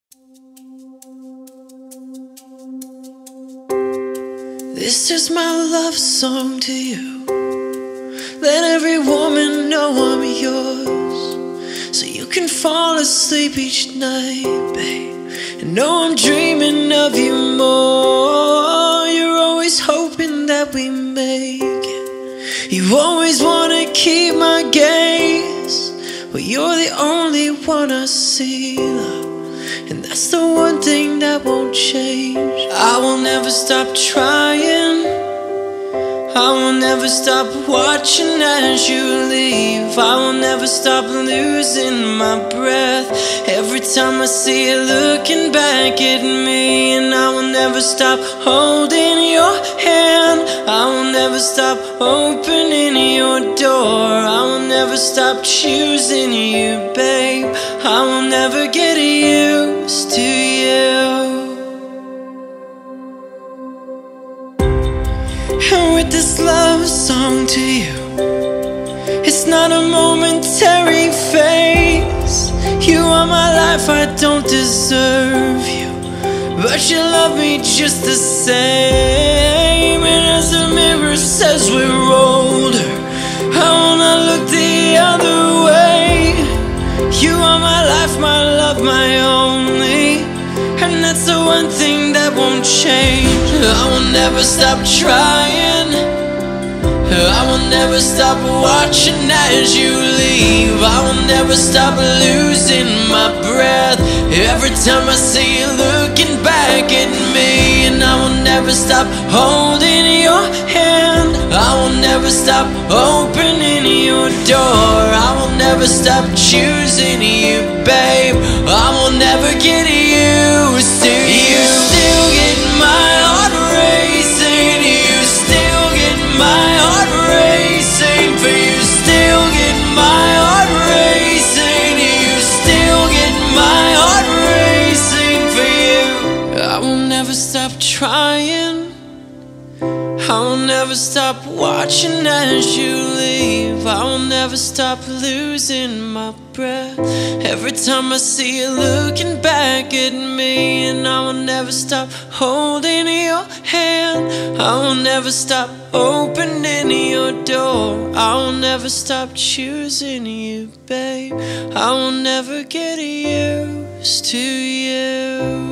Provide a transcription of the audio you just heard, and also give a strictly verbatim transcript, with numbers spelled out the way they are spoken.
This is my love song to you. Let every woman know I'm yours, so you can fall asleep each night, babe, and know I'm dreaming of you more. You're always hoping that we make it. You always wanna keep my gaze. Well, you're the only one I see, love, and that's the one thing that won't change. I will never stop trying. I will never stop watching as you leave. I will never stop losing my breath every time I see you looking back at me. And I will never stop holding your hand. I will never stop opening your door. I will never stop choosing you, babe. I will never get used to you. And with this love song to you, it's not a momentary phase. You are my life, I don't deserve you, but you love me just the same. And as the mirror says we're older, I wanna look the other way. You are my life, my love, my only, and that's the one thing that won't change. I will never stop trying. I will never stop watching as you leave. I will never stop losing my breath every time I see you looking back at me. And I will never stop holding your hand. I will never stop opening your door. I will never stop choosing you, babe. I will never get used to you. You still get my heart racing. You still get my heart racing. For you still get my heart racing. You still get my heart racing for you. I will never stop trying. I will never stop watching as you leave. I will never stop losing my breath every time I see you looking back at me. And I will never stop holding your hand. I will never stop opening your door. I will never stop choosing you, babe. I will never get used to you.